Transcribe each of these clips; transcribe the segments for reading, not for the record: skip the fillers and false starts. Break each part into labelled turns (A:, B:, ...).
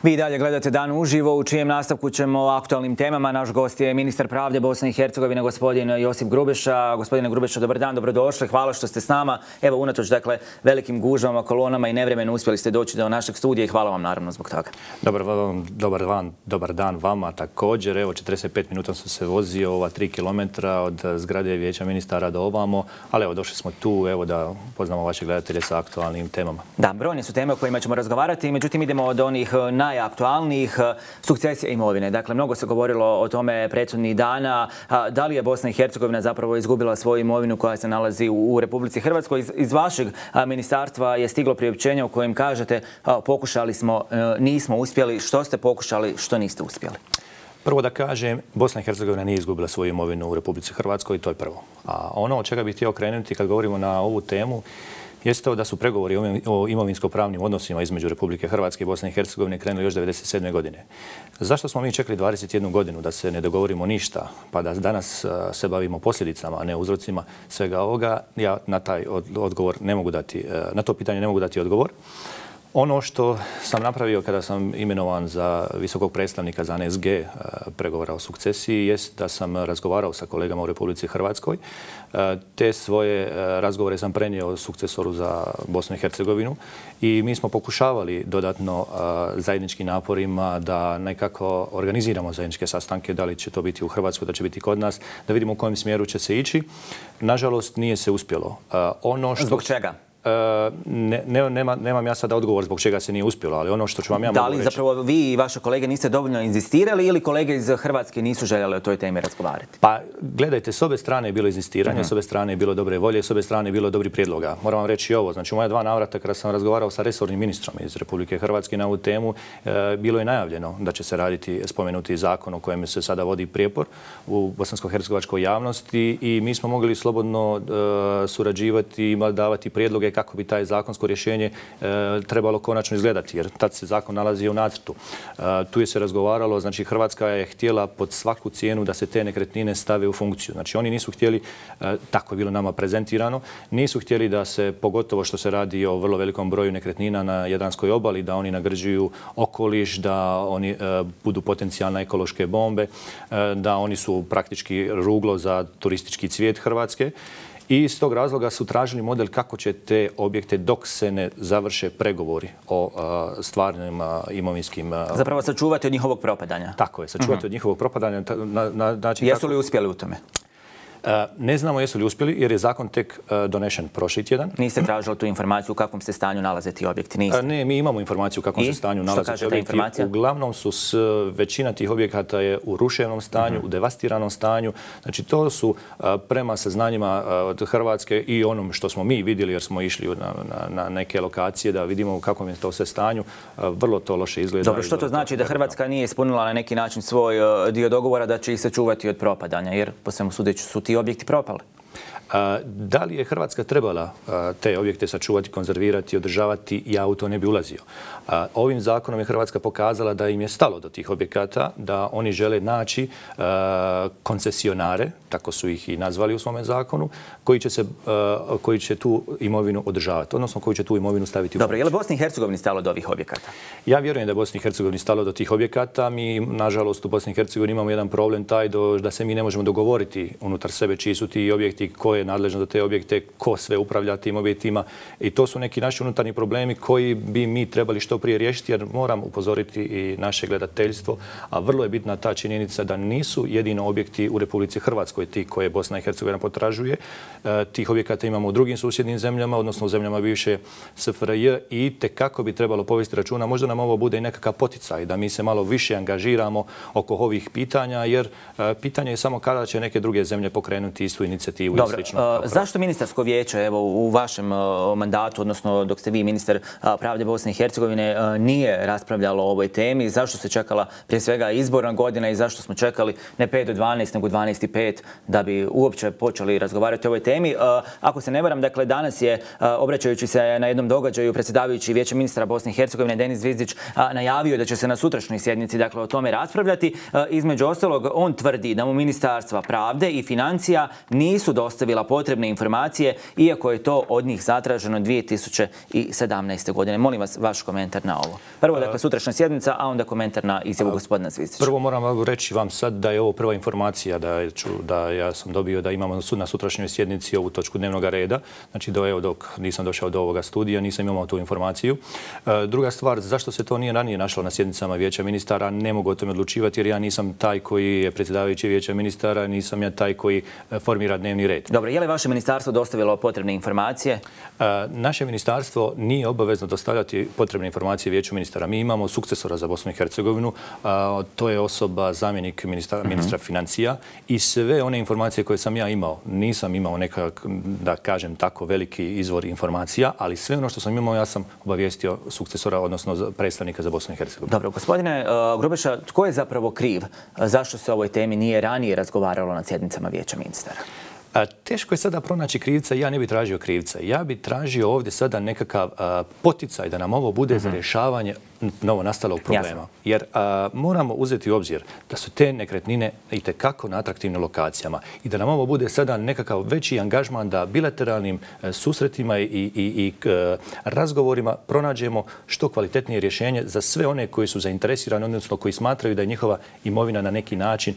A: Vi dalje gledate Dan uživo, u čijem nastavku ćemo o aktualnim temama. Naš gost je ministar pravde Bosne i Hercegovine, gospodin Josip Grubeša. Gospodine Grubeša, dobar dan, dobrodošli. Hvala što ste s nama. Evo, unatoč velikim gužvama, kolonama i nevremenu uspjeli ste doći do našeg studija i hvala vam naravno zbog toga.
B: Dobar dan vama također. Evo, 45 minuta sam se vozio, ova 3 kilometra od zgrade Vijeća ministara do ovamo, ali evo, došli smo tu, evo, da poznamo vaše gledatelje sa aktualnim temama.
A: Da, brojne su teme o kojima ćemo razgovarati, međutim idemo od onih najaktualnijih, sukcesija imovine. Dakle, mnogo se govorilo o tome prethodnih dana. Da li je Bosna i Hercegovina zapravo izgubila svoju imovinu koja se nalazi u Republici Hrvatskoj? Iz vašeg ministarstva je stiglo priopćenje u kojem kažete pokušali smo, nismo uspjeli. Što ste pokušali, što niste uspjeli?
B: Prvo da kažem, Bosna i Hercegovina nije izgubila svoju imovinu u Republici Hrvatskoj i to je prvo. A ono od čega bih htio krenuti kad govorimo na ovu temu jeste to da su pregovori o imovinsko-pravnim odnosima između Republike Hrvatske i Bosne i Hercegovine krenuli još 1997. godine. Zašto smo mi čekali 21 godinu da se ne dogovorimo ništa, pa da danas se bavimo posljedicama, a ne uzrocima svega ovoga? Ja na taj odgovor ne mogu dati, na to pitanje ne mogu dati odgovor. Ono što sam napravio kada sam imenovan za visokog predstavnika za NSG pregovora o sukcesiji jest da sam razgovarao sa kolegama u Republici Hrvatskoj. Te svoje razgovore sam prenio sukcesoru za Bosnu i Hercegovinu i mi smo pokušavali dodatno zajedničkim naporima da nekako organiziramo zajedničke sastanke, da li će to biti u Hrvatskoj, da će biti kod nas, da vidimo u kojem smjeru će se ići. Nažalost, nije se uspjelo.
A: Zbog čega?
B: Nemam ja sada odgovor zbog čega se nije uspjelo, ali ono što ću vam ja mogu reći...
A: Da li zapravo vi i vaše kolege niste dovoljno inzistirali ili kolege iz Hrvatske nisu željeli o toj temi razgovarati?
B: Pa gledajte, s obje strane je bilo inzistiranje, s obje strane je bilo dobre volje, s obje strane je bilo dobri prijedloga. Moram vam reći i ovo, znači u moja 2 navrata kada sam razgovarao sa resornim ministrom iz Republike Hrvatske na ovu temu, bilo je najavljeno da će se raditi spomenuti zakon o kojem se sada vodi prijepor u bosansko-hercegovačkoj javnosti i mi smo mogli slobodno surađivati i davati prijedloge kako bi taj zakonsko rješenje trebalo konačno izgledati, jer tad se zakon nalazi u nacrtu. Tu je se razgovaralo, znači Hrvatska je htjela pod svaku cijenu da se te nekretnine stave u funkciju. Znači oni nisu htjeli, tako je bilo nama prezentirano, nisu htjeli da se, pogotovo što se radi o vrlo velikom broju nekretnina na Jadranskoj obali, da oni nagrđuju okoliš, da oni budu potencijalne ekološke bombe, da oni su praktički ruglo za turistički cvijet Hrvatske. I iz tog razloga su tražili model kako će te objekte dok se ne završe pregovori o stvarnim imovinskim...
A: Zapravo sačuvati od njihovog propadanja.
B: Tako je, sačuvati od njihovog propadanja.
A: Jesu li uspjeli u tome?
B: Ne znamo jesu li uspjeli jer je zakon tek donešen prošli tjedan.
A: Niste tražili tu informaciju u kakvom se stanju nalaze ti objekti? Niste?
B: Ne, mi imamo informaciju u kakvom se stanju nalaze ti objekti. Uglavnom su većina tih objekata je u ruševnom stanju, u devastiranom stanju. Znači to su prema saznanjima od Hrvatske i onom što smo mi vidjeli jer smo išli na neke lokacije da vidimo u kakvom je to sve stanju. Vrlo to loše izgleda.
A: Dobro, što to znači da Hrvatska nije ispunila na neki način svoj dio dogovora da će ih sačuvati od propadanja? Jer po svemu sudeći su ti objekti propali.
B: Da li je Hrvatska trebala te objekte sačuvati, konzervirati, održavati, ja u to ne bi ulazio. Ovim zakonom je Hrvatska pokazala da im je stalo do tih objekata, da oni žele naći koncesionare, tako su ih i nazvali u svome zakonu, koji će tu imovinu održavati, odnosno koji će tu imovinu staviti u funkciju.
A: Dobro, je li Bosni i Hercegovini stalo do ovih objekata?
B: Ja vjerujem da je Bosni i Hercegovini stalo do tih objekata. Mi, nažalost, u Bosni i Hercegovini imamo jedan problem taj da se mi ne možemo dogovoriti unutar sebe čiji su ti objekti, ko je nadležan za te objekte, ko sve upravlja tim objektima. I to su neki naši unutarnji problemi koji bi mi trebali što prije riješiti, jer moram upozoriti i naše gledateljstvo, a vrlo je bitna ta činjenica da nisu jedino objekti u Republici Hrvatskoj ti koje Bosna i Hercegovina potražuje. Tih objekata imamo u drugim susjednim zemljama, odnosno u zemljama bivše SFRJ i tekako bi trebalo povesti računa. Možda nam ovo bude i nekakav poticaj da mi se malo više angažiramo oko ovih pitanja, jer pitanje je samo kada će neke druge zemlje pokrenuti istu inicijativu.
A: Dobro, zašto ministarsko vijeće evo, u vašem mandatu, odnosno dok ste vi ministar pravde Bosne i Hercegovine, nije raspravljalo o ovoj temi? Zašto se čekala prije svega izborna godina i zašto smo čekali ne 5 do 12, nego 12:05 da bi uopće počeli razgovarati o ovoj temi? Ako se ne varam, dakle, danas je, obraćajući se na jednom događaju, predsjedavajući Vijeća ministra Bosne i Hercegovine Denis Zvizdić najavio da će se na sutrašnjoj sjednici dakle, o tome raspravljati. Između ostalog, on tvrdi da mu ministarstva pravde i financija nisu dostavila potrebne informacije, iako je to od njih zatraženo 2017. godine. Molim vas vaš komentar na ovo. Prvo, dakle, sutrašnja sjednica, a onda komentar na izjavu gospodina Zvizdića.
B: Prvo moram reći vam sad da je ovo prva informacija da ja sam dobio da imamo na sutrašnjoj sjednici ovu točku dnevnog reda. Znači, dok nisam došao do ovoga studija, nisam imao tu informaciju. Druga stvar, zašto se to nije ranije našlo na sjednicama Vijeća ministara, ne mogu o tome odlučivati jer ja nisam taj koji je predsjedavajući Vijeća ministara, nisam ja taj koji formira dnevni red.
A: Dobro, je li vaše ministarstvo dostavilo potrebne informacije?
B: Naše ministarstvo nije obavezno dostavljati potrebne informacije Vijeću ministara. Mi imamo sukcesora za Bosnu i Hercegovinu, to je osoba zamjenik ministra financija i sve one informacije koje sam ja imao, nisam imao nekak, da kažem tako, veliki izvor informacija, ali sve ono što sam imao ja sam obavijestio sukcesora, odnosno predstavnika za Bosnu i Hercegovinu.
A: Dobro, gospodine Grubeša, tko je zapravo kriv? Zašto se o ovoj temi nije ranije razgovaralo na sjednicama Vijeća ministara?
B: Teško je sada pronaći krivca i ja ne bih tražio krivca. Ja bih tražio ovdje sada nekakav poticaj da nam ovo bude za rješavanje novo nastalog problema.
A: Jasno.
B: Jer moramo uzeti u obzir da su te nekretnine itekako na atraktivnim lokacijama i da nam ovo bude sada nekakav veći angažman da bilateralnim susretima i razgovorima pronađemo što kvalitetnije rješenje za sve one koji su zainteresirani, odnosno koji smatraju da je njihova imovina na neki način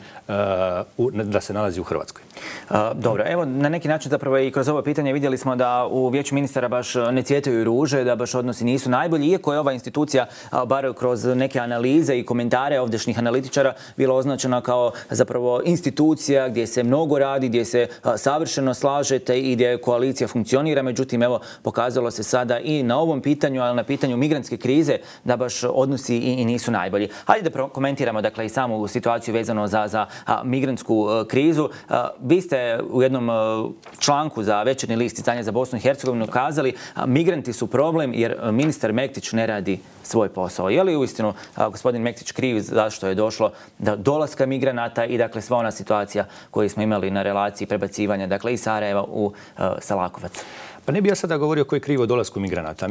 B: da se nalazi u Hrvatskoj.
A: Dobro, evo na neki način zapravo i kroz ovo pitanje vidjeli smo da u Vijeću ministara baš ne cvjetaju ruže, da baš odnosi nisu najbolji, iako je ova institucija bar kroz neke analize i komentare ovdješnjih analitičara bila označena kao zapravo institucija gdje se mnogo radi, gdje se savršeno slažete i gdje koalicija funkcionira. Međutim, evo, pokazalo se sada i na ovom pitanju, ali na pitanju migrantske krize, da baš odnosi i nisu najbolji. Hajde da komentiramo dakle i samu situaciju vezano za migrantsku krizu. Vi ste u jednom članku za Večernji list Izdanja za Bosnu i Hercegovinu kazali migranti su problem jer ministar Mektić ne radi svoj posao. Je li uistinu gospodin Mektić kriv zašto je došlo do dolaska migranata i dakle sva ona situacija koju smo imali na relaciji prebacivanja dakle iz Sarajeva u Salakovac?
B: Pa ne bih ja sada govorio ko je krivo o dolasku migranata.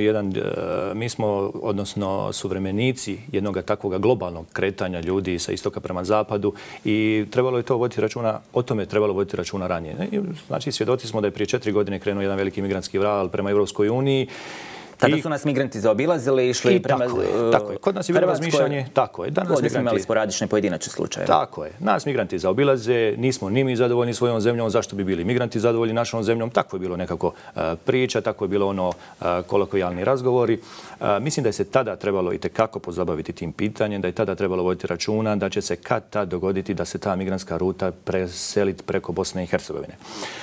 B: Mi smo, odnosno suvremenici jednog takvog globalnog kretanja ljudi sa istoka prema zapadu i trebalo je to voditi računa, o tome je trebalo voditi računa ranije. Znači, svjedoci smo da je prije 4 godine krenuo jedan veliki migrantski val prema Europskoj uniji.
A: Tada su nas migranti zaobilazili, išli prema
B: tako je. Kod nas je bilo razmišljanje, tako je.
A: Ovdje smo imali sporadične pojedinačne slučaje.
B: Tako je. Nas migranti zaobilaze, nismo ni mi zadovoljni svojom zemljom, zašto bi bili migranti zadovoljni našom zemljom. Tako je bilo nekako priča, tako je bilo kolokvijalni razgovori. Mislim da je se tada trebalo itekako pozabaviti tim pitanjem, da je tada trebalo voditi računa da će se kad tad dogoditi da se ta migrantska ruta preseliti preko Bosne i Hercegovine.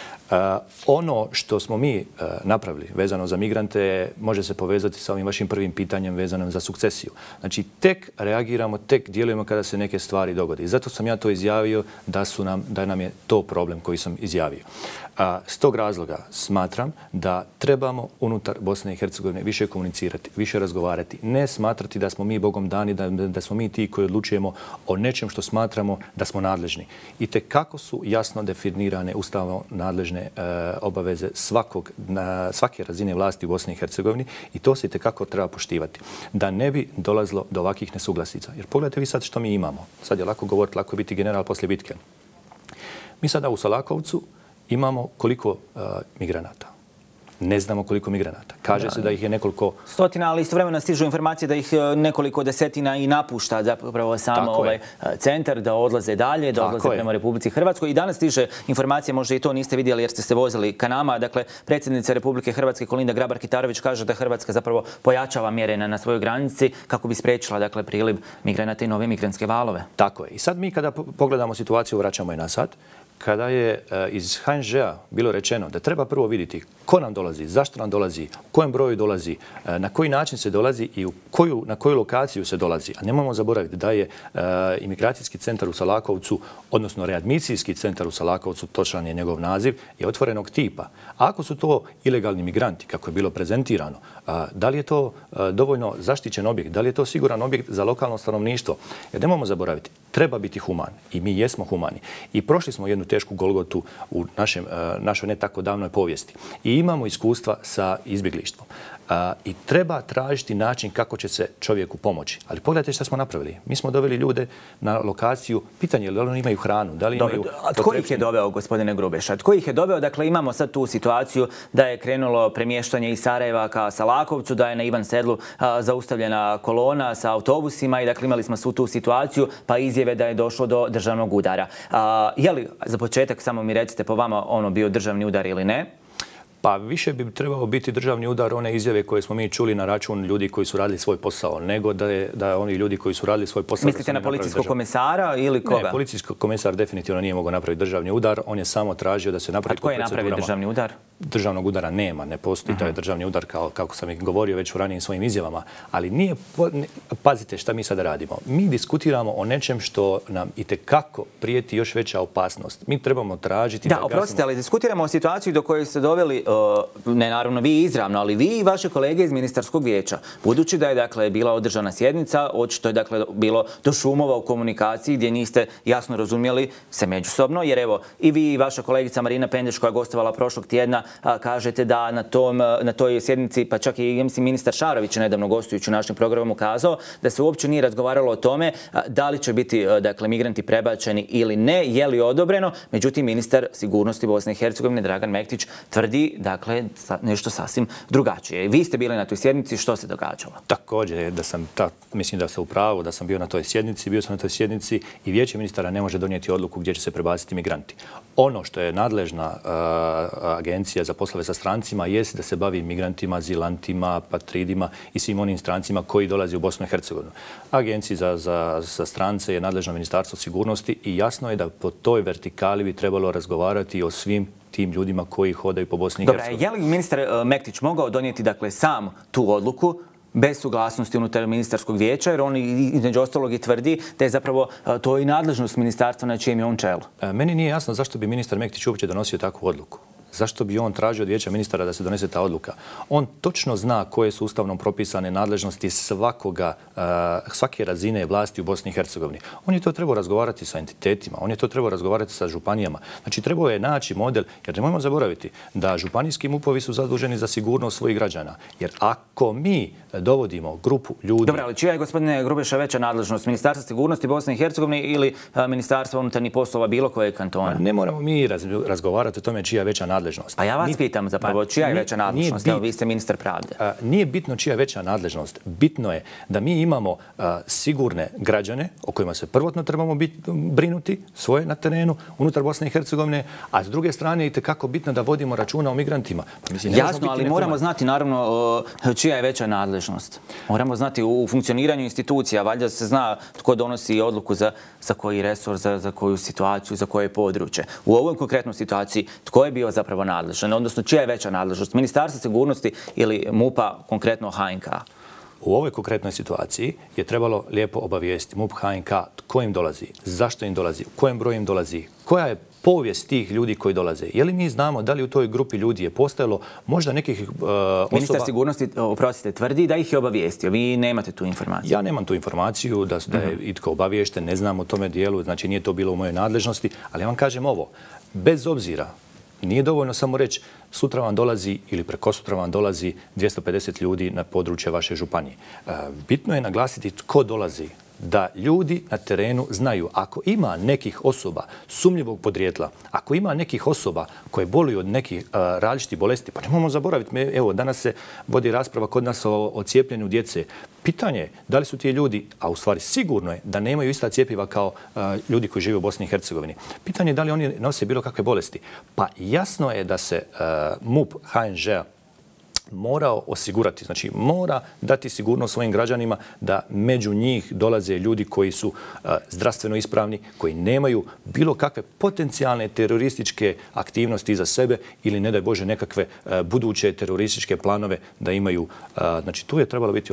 B: Ono što smo mi napravili vezano za migrante može se povezati sa ovim vašim prvim pitanjem vezanom za sukcesiju. Znači, tek reagiramo, tek djelujemo kada se neke stvari dogode. I zato sam ja to izjavio da nam je to problem koji sam izjavio. S tog razloga smatram da trebamo unutar Bosne i Hercegovine više komunicirati, više razgovarati, ne smatrati da smo mi Bogom dani, da smo mi ti koji odlučujemo o nečem što smatramo da smo nadležni. I tekako su jasno definirane ustavno nadležne obaveze svake razine vlasti u Bosni i Hercegovini i to se itekako treba poštivati. Da ne bi dolazilo do ovakvih nesuglasica. Jer pogledajte vi sad što mi imamo. Sad je lako govoriti, lako je biti general poslije bitke. Mi sada u Salakovcu imamo koliko migranata? Ne znamo koliko migranata. Kaže se da ih je nekoliko
A: stotina, ali istovremeno stižu informacije da ih nekoliko desetina i napušta zapravo sam centar, da odlaze dalje, da odlaze prema Republici Hrvatskoj. I danas stiže informacija, možda i to niste vidjeli jer ste se vozili ka nama. Dakle, predsjednica Republike Hrvatske Kolinda Grabar-Kitarović kaže da Hrvatska zapravo pojačava mjere na svojoj granici kako bi spriječila dakle priliv migranata i nove migrantske valove.
B: Tako je. I sad mi kada pogledamo situaciju, vraćamo je na sad. Kada je iz HNŽ-a bilo rečeno da treba prvo vidjeti ko nam dolazi, zašto nam dolazi, u kojem broju dolazi, na koji način se dolazi i na koju lokaciju se dolazi. A nemojmo zaboraviti da je imigracijski centar u Salakovcu, odnosno readmisijski centar u Salakovcu, točan je njegov naziv, je otvorenog tipa. A ako su to ilegalni migranti, kako je bilo prezentirano, da li je to dovoljno zaštićen objekt, da li je to siguran objekt za lokalno stanovništvo? Jer nemojmo zaboraviti, treba biti human i mi jesmo humani. I prošli smo jednu tešku golgotu u našoj ne tako davnoj povijesti. I imamo iskustva sa izbjeglištvom. I treba tražiti način kako će se čovjeku pomoći. Ali pogledajte što smo napravili. Mi smo doveli ljude na lokaciju. Pitanje je li oni imaju hranu, da li imaju...
A: A tko ih je doveo, gospodine Grubeša? Tko ih je doveo? Dakle, imamo sad tu situaciju da je krenulo premještanje iz Sarajeva ka Salakovcu, da je na Ivan Sedlu zaustavljena kolona sa autobusima i dakle imali smo svu tu situaciju, pa izjave da je došlo do državnog udara. Je li, za početak, samo mi recite po vama ono bio državni udar ili ne?
B: Pa više bi trebao biti državni udar one izjave koje smo mi čuli na račun ljudi koji su radili svoj posao, nego da oni ljudi koji su radili svoj posao...
A: Mislite na policijskog komesara ili koga?
B: Ne, policijski komesar definitivno nije mogao napraviti državni udar, on je samo tražio da se napravi...
A: A tko je napravio državni udar?
B: Državnog udara nema, ne postoji taj državni udar kako sam i govorio već u ranijim svojim izjavama, ali nije... Pazite šta mi sada radimo. Mi diskutiramo o nečem što nam itekako prijeti još veća opasnost. Mi trebamo tražiti...
A: Da, oprostite, ali diskutiramo o situaciji do koje ste doveli, ne naravno vi izravno, ali vi i vaše kolege iz Ministarskog vijeća. Budući da je dakle bila održana sjednica, očito je dakle bilo do šumova u komunikaciji gdje niste jasno razumjeli se međusobno, jer evo i vi i vaša kolegica Marina Pendeš koja je gostovala prošlog tjedna kažete da na toj sjednici, pa čak i ministar Šarović je nedavno gostujući u našem programu kazao da se uopće nije razgovaralo o tome da li će biti dakle migranti prebačeni ili ne, je li odobreno. Međutim, ministar sigurnosti Bosne i Hercegovine Dragan Mektić tvrdi dakle nešto sasvim drugačije. Vi ste bili na toj sjednici, što se događalo?
B: Također, mislim da sam u pravu, da sam bio na toj sjednici i Vijeće ministara ne može donijeti odluku gdje će se prebaciti migranti. Ono što je nadležna agencija za poslove sa strancima jest da se bavi migrantima, azilantima, patridima i svim onim strancima koji dolaze u Bosnu i Hercegovinu. Agenciji za strance je nadležno Ministarstvo sigurnosti i jasno je da po toj vertikali bi trebalo razgovarati o svim tim ljudima koji hodaju po Bosni i Hercegovini.
A: Dobro, je li ministar Mektić mogao donijeti dakle sam tu odluku bez suglasnosti unutar ministarskog vijeća, jer on između ostalog i tvrdi da je zapravo to i nadležnost ministarstva na čijem je on čelu?
B: Meni nije jasno zašto bi ministar Mektić uopće donosio takvu odluku. Zašto bi on tražio od Vijeća ministara da se donese ta odluka? On točno zna koje su ustavno propisane nadležnosti svake razine vlasti u Bosni i Hercegovini. On je to trebao razgovarati sa entitetima, on je to trebao razgovarati sa županijama. Znači, trebao je naći model, jer nemojmo zaboraviti da županijski MUP-ovi su zaduženi za sigurnost svojih građana. Jer ako mi dovodimo grupu ljudi...
A: Dobro, ali čija je, gospodine Grubeša, veća nadležnost? Ministarstva sigurnosti Bosne i Hercegovine ili Ministarstva unutarnjih poslova bilo kojeg kantona?
B: Ne moramo mi razgovarati o tome čija je veća nadležnost.
A: Pa ja vas pitam zapravo čija je veća nadležnost? Evo, vi ste ministar pravde.
B: Nije bitno čija je veća nadležnost. Bitno je da mi imamo sigurne građane o kojima se prvotno trebamo brinuti svoje na terenu unutar Bosne i Hercegovine, a s druge strane je itekako bitno da vodimo računa o migrantima.
A: Jasno, ali moramo znati naravno čija je veća nadležnost. Moramo znati u funkcioniranju institucija. Valjda se zna tko donosi odluku za koji resor, za koju situaciju, za koje područje. U ovoj konkretnoj situaciji tko je bio zapravo nadležan, odnosno čija je veća nadležnost? Ministarstva sigurnosti ili MUP-a, konkretno HNK?
B: U ovoj konkretnoj situaciji je trebalo lijepo obavijesti MUP, HNK, tko im dolazi, zašto im dolazi, u kojem broju im dolazi, koja je povijest tih ljudi koji dolaze. Je li mi znamo da li u toj grupi ljudi je postojalo možda nekih osoba...
A: Ministar sigurnosti, oprostite, tvrdi da ih je obavijestio. Vi nemate tu informaciju.
B: Ja nemam tu informaciju da je itko obaviješten, ne znam o tome dijelu, znači nije to bilo u mojoj nadležnosti, ali ja vam kažem ovo, bez obzira, nije dovoljno samo reći sutra vam dolazi ili prekosutra vam dolazi 250 ljudi na područje vaše županije. Bitno je naglasiti tko dolazi, da ljudi na terenu znaju ako ima nekih osoba sumnjivog podrijetla, ako ima nekih osoba koje boluju od nekih različitih bolesti, pa nemojmo zaboraviti, evo danas se vodi rasprava kod nas o cijepljenju djece. Pitanje je da li su ti ljudi, a u stvari sigurno je da nemaju ista cjepiva kao ljudi koji žive u Bosni i Hercegovini. Pitanje je da li oni nose bilo kakve bolesti. Pa jasno je da se MUP HNŽ morao osigurati, znači mora dati sigurnost svojim građanima da među njih dolaze ljudi koji su zdravstveno ispravni, koji nemaju bilo kakve potencijalne terorističke aktivnosti iza sebe ili ne daj Bože nekakve buduće terorističke planove da imaju. Znači tu je trebalo biti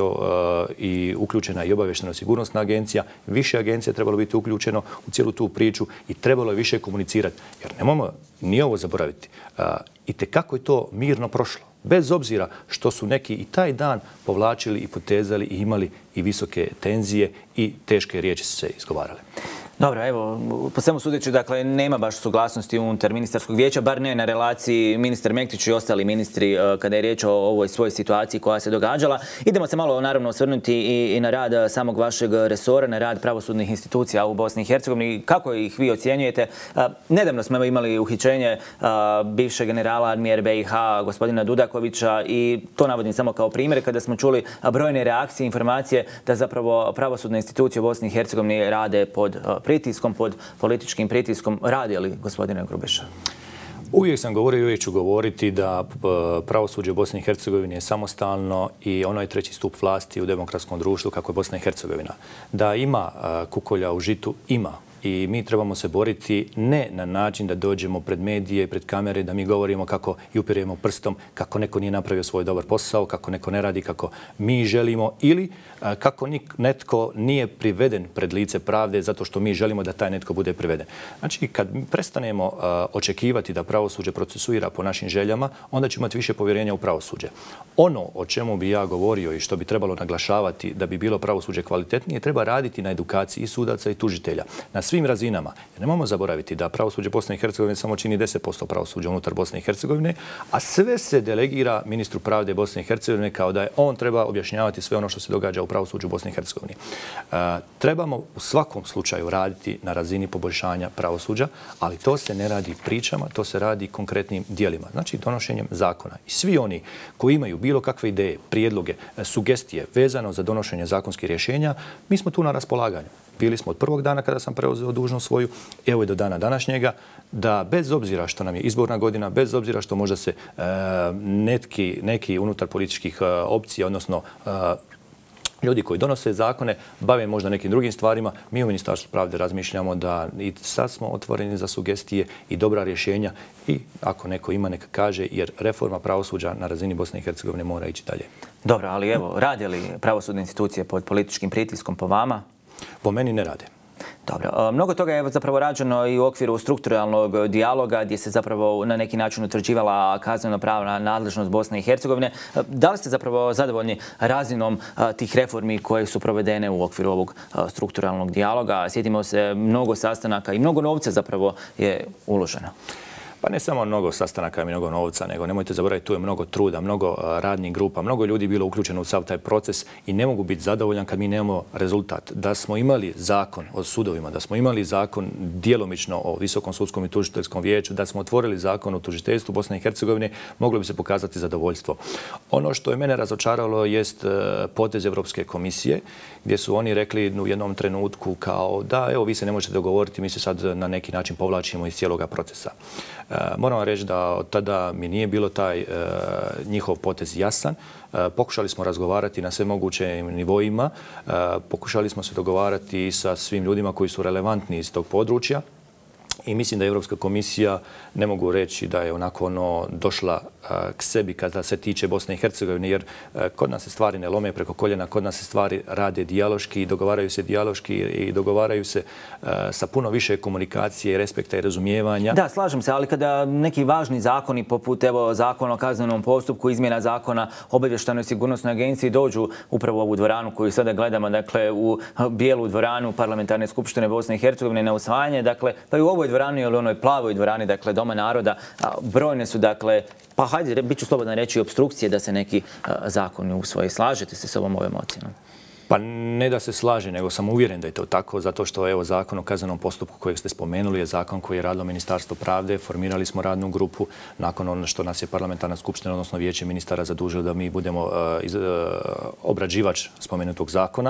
B: i uključena i obavještena sigurnosna agencija, više agencija je trebalo biti uključeno u cijelu tu priču i trebalo je više komunicirati. Jer nemojmo ni ovo zaboraviti. Itekako je to mirno prošlo. Bez obzira što su neki i taj dan povlačili i potezali i imali i visoke tenzije i teške riječi su se izgovarale.
A: Dobro, evo, po svemu sudeći, dakle, nema baš suglasnosti unutar ministarskog vijeća, bar ne na relaciji ministar Mektić i ostali ministri kada je riječ o ovoj svojoj situaciji koja se događala. Idemo se malo, naravno, osvrnuti i na rad samog vašeg resora, na rad pravosudnih institucija u Bosni i Hercegovini. Kako ih vi ocjenjujete? Nedavno smo imali uhićenje bivšeg generala Armije BiH, gospodina Dudakovića, i to navodim samo kao primjer kada smo čuli brojne reakcije, informacije da zapravo pravosudne institucije u Bosni i Hercegovini rade pod pritiskom, pod političkim pritiskom. Radi li, gospodine Grubiša?
B: Uvijek sam govorio i uvijek ću govoriti da pravosuđe u Bosni i Hercegovini je samostalno i ono je treći stup vlasti u demokratskom društvu kako je Bosna i Hercegovina. Da ima kukolja u žitu, ima. I mi trebamo se boriti ne na način da dođemo pred medije, pred kamere, da mi govorimo kako i upiremo prstom, kako neko nije napravio svoj dobar posao, kako neko ne radi kako mi želimo ili kako netko nije priveden pred lice pravde zato što mi želimo da taj netko bude priveden. Znači, kad prestanemo očekivati da pravosuđe procesuira po našim željama, onda ćemo imati više povjerenja u pravosuđe. Ono o čemu bi ja govorio i što bi trebalo naglašavati da bi bilo pravosuđe kvalitetnije, treba raditi na edukaciji i sudaca i tužitelja. Na svim razinama. Jer nemojmo zaboraviti da pravosuđe Bosne i Hercegovine samo čini 10% pravosuđa unutar Bosne i Hercegovine, a sve se delegira ministru pravde Bosne i Hercegovine kao da je on treba objašnjavati sve ono što se događa u pravosuđu Bosne i Hercegovine. Trebamo u svakom slučaju raditi na razini poboljšanja pravosuđa, ali to se ne radi pričama, to se radi konkretnim dijelima. Znači donošenjem zakona. I svi oni koji imaju bilo kakve ideje, prijedloge, sugestije vezano za donošenje zakonskih rješenja, mi smo tu na raspolaganju. Bili smo od prvog dana kada sam preuzeo dužnost svoju, evo i do dana današnjega, da bez obzira što nam je izborna godina, bez obzira što možda se neki unutar političkih opcija, odnosno ljudi koji donose zakone, bave možda nekim drugim stvarima, mi u Ministarstvu pravde razmišljamo da i sad smo otvoreni za sugestije i dobra rješenja i ako neko ima neka kaže, jer reforma pravosuđa na razini Bosne i Hercegovine mora ići dalje.
A: Dobro, ali evo, rade li pravosudne institucije pod političkim pritiskom po vama?
B: Po meni ne rade.
A: Dobro. Mnogo toga je zapravo rađeno i u okviru strukturalnog dijaloga gdje se zapravo na neki način utvrđivala kazneno-pravna nadležnost Bosne i Hercegovine. Da li ste zapravo zadovoljni razinom tih reformi koje su provedene u okviru ovog strukturalnog dijaloga? Sjetimo se, mnogo sastanaka i mnogo novca zapravo je uloženo.
B: Pa ne samo mnogo sastanaka i mnogo novca, nego nemojte zaboraviti, tu je mnogo truda, mnogo radnih grupa, mnogo ljudi bilo uključeno u sav taj proces i ne mogu biti zadovoljan kad mi nemamo rezultat. Da smo imali zakon o sudovima, da smo imali zakon djelomično o Visokom sudskom i tužiteljskom vijeću, da smo otvorili zakon o tužiteljstvu Bosne i Hercegovine, moglo bi se pokazati zadovoljstvo. Ono što je mene razočaralo jest potez Europske komisije, gdje su oni rekli u jednom trenutku kao da, evo, vi se ne možete dogovoriti, mi se sad na neki način povlačimo iz cijeloga procesa. Moram vam reći da od tada mi nije bilo taj njihov potez jasan. Pokušali smo razgovarati na sve mogućim nivoima. Pokušali smo se dogovarati sa svim ljudima koji su relevantni iz tog područja. I mislim da je Europska komisija, ne mogu reći da je onako došla k sebi kada se tiče Bosne i Hercegovine, jer kod nas se stvari ne lome preko koljena, kod nas se stvari rade dijaloški i dogovaraju se dijaloški i dogovaraju se sa puno više komunikacije, respekta i razumijevanja.
A: Da, slažem se, ali kada neki važni zakoni poput evo zakon o kaznenom postupku, izmjena zakona o obavještajnoj sigurnosnoj agenciji dođu upravo u ovu dvoranu koju sada gledamo, dakle u bijelu dvoranu Parlamentarne skupštine Bosne i Hercegovine na usvajanje, dakle pa i u ovoj dvorani ili onoj plavoj dvorani, dakle Doma naroda, brojne su, dakle, pa hajde, bit ću slobodan reći, opstrukcije da se neki zakoni usvoje. Slažete se s ovom ocjenom?
B: Pa ne da se slaže, nego sam uvjeren da je to tako, zato što evo zakon o kaznenom postupku kojeg ste spomenuli je zakon koji je radilo Ministarstvo pravde. Formirali smo radnu grupu nakon ono što nas je Parlamentarna skupština, odnosno Vijeće ministara zadužilo da mi budemo obrađivač spomenutog zakona.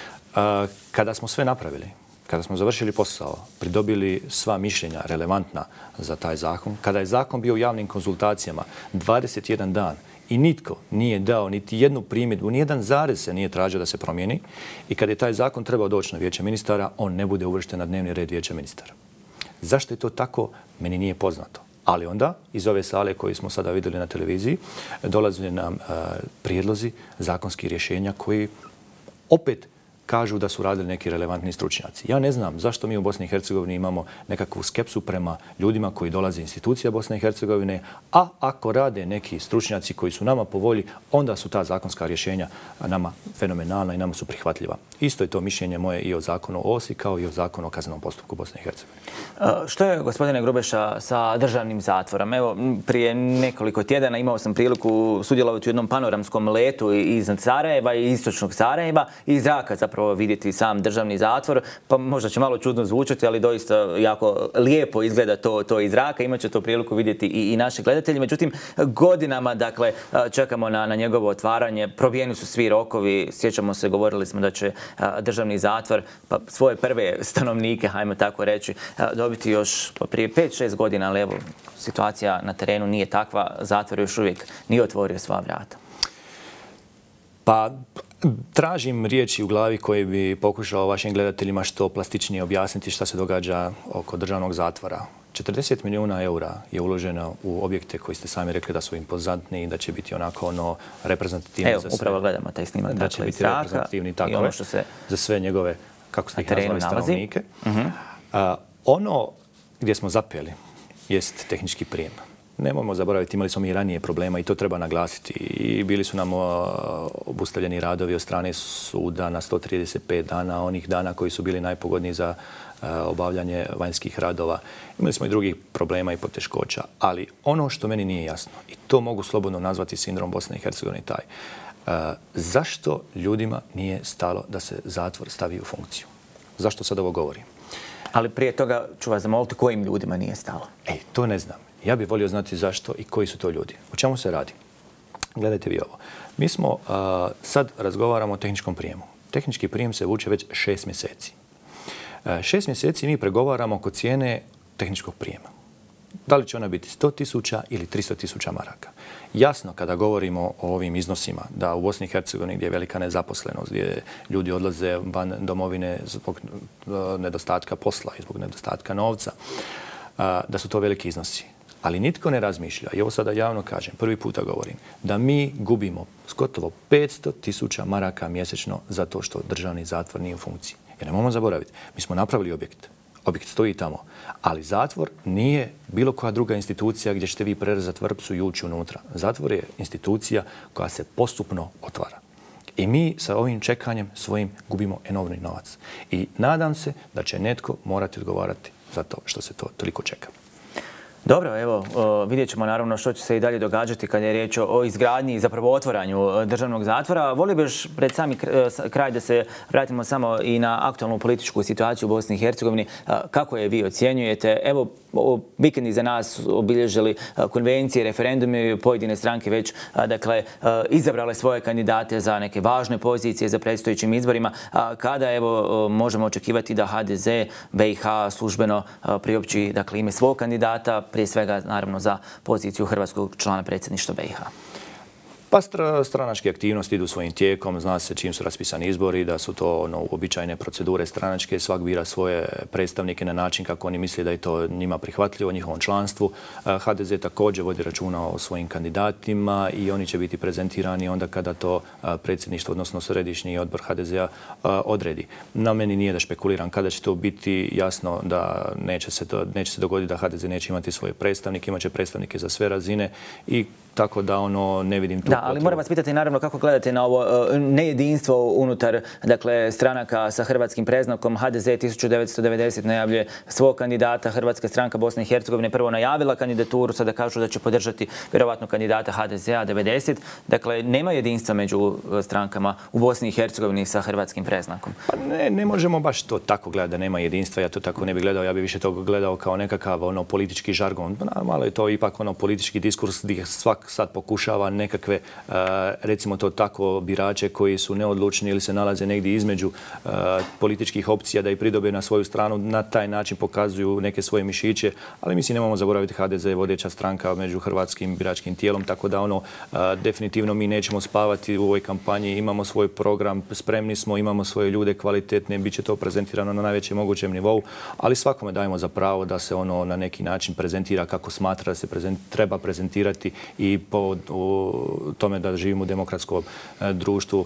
B: Kada smo sve napravili, kada smo završili posao, pridobili sva mišljenja relevantna za taj zakon, kada je zakon bio u javnim konzultacijama 21 dan i nitko nije dao niti jednu primjedbu, nijedan zarez se nije tražio da se promijeni i kad je taj zakon trebao doći na Vijeće ministara, on ne bude uvršten na dnevni red Vijeća ministara. Zašto je to tako, meni nije poznato. Ali onda, iz ove sale koju smo sada vidjeli na televiziji, dolazili nam prijedlozi zakonskih rješenja koji opet kažu da su radili neki relevantni stručnjaci. Ja ne znam zašto mi u Bosni i Hercegovini imamo nekakvu skepsu prema ljudima koji dolaze iz institucija Bosne i Hercegovine, a ako rade neki stručnjaci koji su nama po volji, onda su ta zakonska rješenja nama fenomenalna i nama su prihvatljiva. Isto je to mišljenje moje i o zakonu o OSI kao i o zakonu o kaznenom postupku Bosne i Hercegovine.
A: Što je, gospodine Grubeša, sa državnim zatvorom? Evo, prije nekoliko tjedana imao sam priliku sudjelovati u jednom panoramskom letu iznad Sarajeva i istočnog Sarajeva i iz zraka zapravo vidjeti sam državni zatvor. Pa možda će malo čudno zvučati, ali doista jako lijepo izgleda to iz zraka. Imat će to priliku vidjeti i naši gledatelji. Međutim, godinama dakle, čekamo na njegovo otvaranje. Probijeni su svi rokovi. Sjećamo se, govorili smo da će državni zatvor pa svoje prve stanovnike, hajmo tako reći, dobiti još prije 5-6 godina, ali evo, situacija na terenu nije takva. Zatvor još uvijek nije otvorio sva vrata.
B: Pa tražim riječi u glavi koje bi pokušao vašim gledateljima što plastičnije objasniti šta se događa oko državnog zatvora. 40 milijuna eura je uloženo u objekte koji ste sami rekli da su impozantni i da će biti onako reprezentativni za sve.
A: Evo, upravo gledamo taj snimak.
B: Da će biti reprezentativni tako za sve njegove, kako ste ih nazvali, stanovnike. Ono gdje smo zapeli jest tehnički prijem. Nemojmo zaboraviti, imali smo i ranije problema i to treba naglasiti. I bili su nam obustavljeni radovi od strane suda na 135 dana, onih dana koji su bili najpogodniji za obavljanje vanjskih radova. Imali smo i drugih problema i poteškoća, ali ono što meni nije jasno, i to mogu slobodno nazvati sindrom Bosne i Hercegovine taj, zašto ljudima nije stalo da se zatvor stavi u funkciju? Zašto sad ovo govorim?
A: Ali prije toga ću vas zamoliti kojim ljudima nije stalo.
B: To ne znam. Ja bih volio znati zašto i koji su to ljudi. O čemu se radi? Gledajte vi ovo. Mi smo sad razgovaramo o tehničkom prijemu. Tehnički prijem se vuče već 6 mjeseci. 6 mjeseci mi pregovaramo oko cijene tehničkog prijema. Da li će ona biti 100.000 ili 300.000 maraka? Jasno, kada govorimo o ovim iznosima, da u Bosni i Hercegovini gdje je velika nezaposlenost, gdje ljudi odlaze van domovine zbog nedostatka posla i zbog nedostatka novca, da su to veliki iznosi. Ali nitko ne razmišlja, i ovo sada javno kažem, prvi puta govorim, da mi gubimo gotovo 500.000 maraka mjesečno zato što državni zatvor nije u funkciji. Jer nemojmo zaboraviti, mi smo napravili objekt. Objekt stoji tamo, ali zatvor nije bilo koja druga institucija gdje ćete vi prerezati vrpcu i ući unutra. Zatvor je institucija koja se postupno otvara. I mi sa ovim čekanjem svojim gubimo enormni novac. I nadam se da će netko morati odgovarati za to što se to toliko čeka.
A: Dobro, evo, vidjet ćemo naravno što će se i dalje događati kad je riječ o izgradnji i zapravo otvaranju državnog zatvora. Volio bih još pred sami kraj da se vratimo samo i na aktualnu političku situaciju u Bosni i Hercegovini. Kako je vi ocjenjujete? Evo, vikendi za nas obilježili konvencije, referendumi, pojedine stranke već dakle, izabrale svoje kandidate za neke važne pozicije za predstojećim izborima. Kada evo, možemo očekivati da HDZ BiH službeno priopći dakle, ime svog kandidata, prije svega naravno za poziciju hrvatskog člana predsjedništva BiH?
B: Pa stranačke aktivnosti idu svojim tijekom, zna se čim su raspisani izbori, da su to uobičajene procedure stranačke, svak bira svoje predstavnike na način kako oni misle da je to njima prihvatljivo, njihovom članstvu. HDZ također vodi računa o svojim kandidatima i oni će biti prezentirani onda kada to predsjedništvo, odnosno središnji odbor HDZ-a odredi. Na meni nije da špekuliram kada će to biti, jasno da neće se dogoditi da HDZ neće imati svoje predstavnike, imat će predstavnike za sve razine i tako da ne vidim tu.
A: Da, ali moram vas pitati naravno kako gledate na ovo nejedinstvo unutar stranaka sa hrvatskim predznakom. HDZ 1990 najavljuje svog kandidata, Hrvatska stranka Bosne i Hercegovine prvo najavila kandidaturu, sada kažu da će podržati vjerovatno kandidata HDZ-a 90. Dakle, nema jedinstva među strankama u Bosni i Hercegovini sa hrvatskim predznakom.
B: Pa ne možemo baš to tako gledati da nema jedinstva. Ja to tako ne bih gledao. Ja bih više to gledao kao nekakav politički žargon. Malo je to ipak politički diskurs gdje svak sad pokušava nekakve, recimo to tako, birače koji su neodlučni ili se nalaze negdje između političkih opcija da ih pridobe na svoju stranu, na taj način pokazuju neke svoje mišiće, ali mislim nemamo zaboraviti HDZ je vodeća stranka među hrvatskim biračkim tijelom, tako da definitivno mi nećemo spavati u ovoj kampanji, imamo svoj program, spremni smo, imamo svoje ljude kvalitetne, bit će to prezentirano na najvećem mogućem nivou, ali svakome dajemo za pravo da se na neki način prezentira kako smatra da se treba prezentirati i po tome da živimo u demokratskom društvu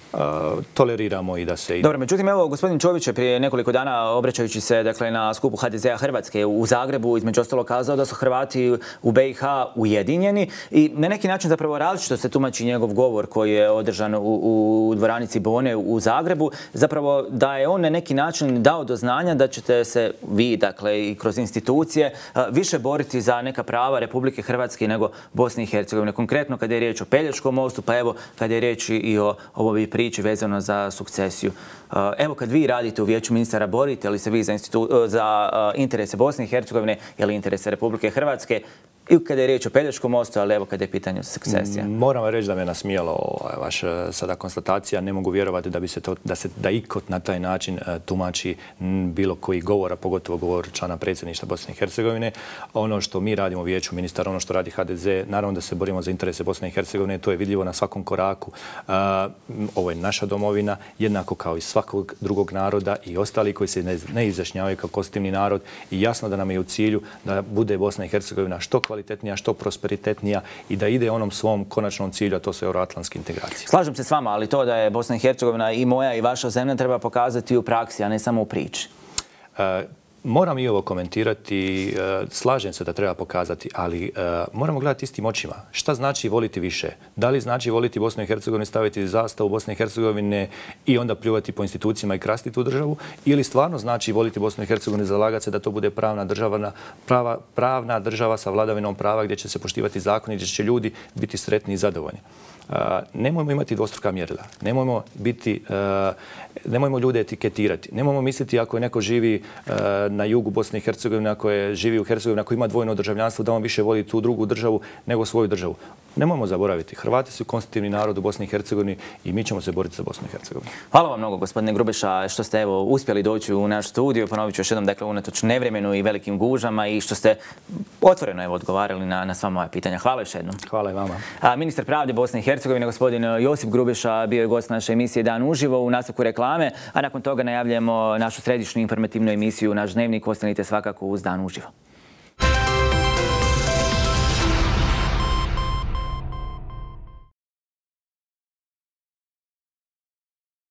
B: toleriramo i da se...
A: Dobro, međutim, evo, gospodin Čović je prije nekoliko dana, obraćajući se dakle, na skupu HDZ-a Hrvatske u Zagrebu, između ostalo kazao da su Hrvati u BiH ujedinjeni i na neki način zapravo različito se tumači njegov govor koji je održan u dvorani Cibone u Zagrebu, zapravo da je on na neki način dao do znanja da ćete se vi, dakle, i kroz institucije više boriti za neka prava Republike Hrvatske nego Bosne i Hercegovine. Konkretno kad je riječ o Pelješkom mostu, pa evo kad je riječ i o ovoj priči vezano za sukcesiju. Evo kad vi radite u Vijeću ministara, borite li se vi za interese Bosne i Hercegovine ili interese Republike Hrvatske? I kada je riječ o Pelješkom mostu, ali evo kada je pitanje sukcesija.
B: Moram vam reći da me nasmijalo vaša sada konstatacija. Ne mogu vjerovati da ikot na taj način tumači bilo koji govor, a pogotovo govor člana predsjedništva Bosne i Hercegovine. Ono što mi radimo u Vijeću ministara, ono što radi HDZ, naravno da se borimo za interese Bosne i Hercegovine, to je vidljivo na svakom koraku. Ovo je naša domovina, jednako kao i svakog drugog naroda i ostali koji se ne izjašnjavaju kao konstitutivni narod. I jasno da nam je u cilju da bude Bosna i Hercegovina što kvalitetnija, što prosperitetnija i da ide onom svom konačnom cilju, a to su euroatlantske integracije.
A: Slažem se s vama, ali to da je Bosna i Hercegovina i moja i vaša zemlja treba pokazati u praksi, a ne samo u priči.
B: Moram i ovo komentirati, slažem se da treba pokazati, ali moramo gledati istim očima. Šta znači voliti više? Da li znači voliti Bosnu i Hercegovinu, staviti zastavu Bosne i Hercegovine i onda pljuvati po institucijama i krasti tu državu? Ili stvarno znači voliti Bosnu i Hercegovinu i zalagati se da to bude pravna država sa vladavinom prava gdje će se poštivati zakoni i gdje će ljudi biti sretni i zadovoljni? Nemojmo imati dvostruka mjerila. Nemojmo ljude etiketirati. Nemojmo misliti ako je neko živi na jugu Bosne i Hercegovine, ako živi u Hercegovini, ako ima dvojno državljanstvo, da on više voli tu drugu državu nego svoju državu. Nemojmo zaboraviti. Hrvati su konstitutivni narod u Bosni i Hercegovini i mi ćemo se boriti za Bosnu i Hercegovinu.
A: Hvala vam mnogo, gospodine Grubiša, što ste uspjeli doći u naš studiju. Ponovit ću još jednom, dakle, unatoč nevremenu i velikim gužama i što ste otvoreno odgovarali na sva moja pitanja. Hvala još jednom.
B: Hvala i vama.
A: Ministar pravde Bosne i Hercegovine, gospodin Josip Grubiša, bio je gost naše emisije Dan uživo u nastavku reklame, a nakon toga najavljujemo našu središnju informativnu emisiju, naš dnevnik. Ostanite svakako uz Dan uživo.